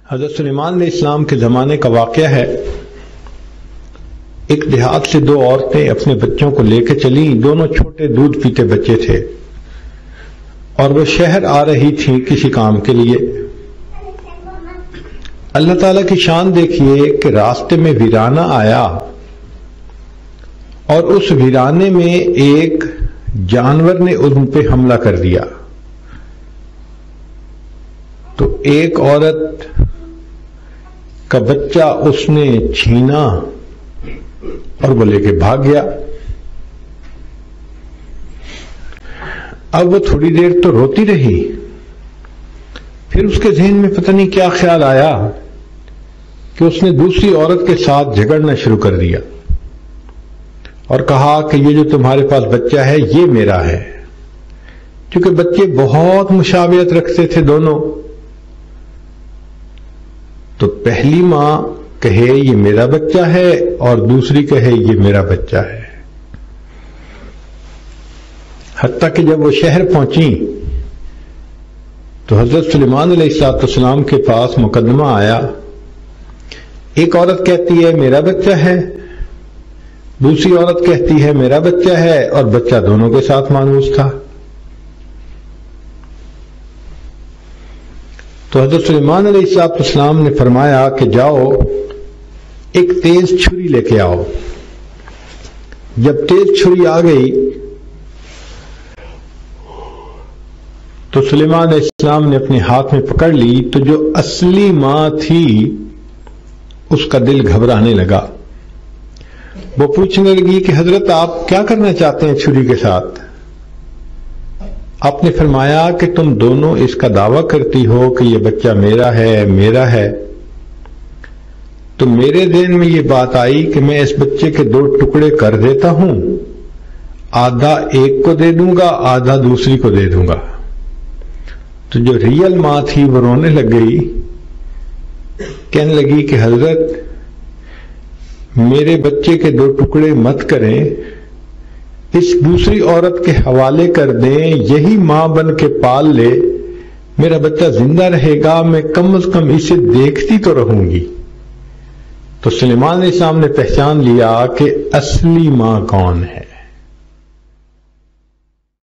حضرت سلیمان علیہ السلام کے زمانے کا واقعہ ہے۔ ایک دیہات سے دو عورتیں اپنے بچوں کو لے کے چلیں، دونوں چھوٹے دودھ پیتے بچے تھے اور وہ شہر آ رہی تھیں کسی کام کے لیے۔ اللہ تعالیٰ کی شان دیکھیے کہ راستے میں ویرانہ آیا اور اس ویرانے میں ایک جانور نے ان پہ حملہ کر دیا، تو ایک عورت کا بچہ اس نے چھینا اور وہ لے کے بھاگ گیا۔ اب وہ تھوڑی دیر تو روتی رہی، پھر اس کے ذہن میں پتہ نہیں کیا خیال آیا کہ اس نے دوسری عورت کے ساتھ جھگڑنا شروع کر دیا اور کہا کہ یہ جو تمہارے پاس بچہ ہے یہ میرا ہے، کیونکہ بچے بہت مشابہت رکھتے تھے دونوں۔ تو پہلی ماں کہے یہ میرا بچہ ہے اور دوسری کہے یہ میرا بچہ ہے، حتیٰ کہ جب وہ شہر پہنچی تو حضرت سلیمان علیہ السلام کے پاس مقدمہ آیا۔ ایک عورت کہتی ہے میرا بچہ ہے، دوسری عورت کہتی ہے میرا بچہ ہے، اور بچہ دونوں کے ساتھ مانوس تھا۔ تو حضرت سلیمان علیہ السلام نے فرمایا کہ جاؤ ایک تیز چھری لے کے آؤ۔ جب تیز چھری آ گئی تو سلیمان علیہ السلام نے اپنے ہاتھ میں پکڑ لی، تو جو اصلی ماں تھی اس کا دل گھبرانے لگا۔ وہ پوچھنے لگی کہ حضرت آپ کیا کرنا چاہتے ہیں چھری کے ساتھ؟ آپ نے فرمایا کہ تم دونوں اس کا دعویٰ کرتی ہو کہ یہ بچہ میرا ہے میرا ہے، تو میرے ذہن میں یہ بات آئی کہ میں اس بچے کے دو ٹکڑے کر دیتا ہوں، آدھا ایک کو دے دوں گا آدھا دوسری کو دے دوں گا۔ تو جو ریئل ماں تھی وہ رونے لگ گئی، کہنے لگی کہ حضرت میرے بچے کے دو ٹکڑے مت کریں، اس دوسری عورت کے حوالے کر دیں، یہی ماں بن کے پال لے، میرا بچہ زندہ رہے گا، میں کم از کم اسے دیکھتی تو رہوں گی۔ تو سلیمان علیہ السلام نے پہچان لیا کہ اصلی ماں کون ہے۔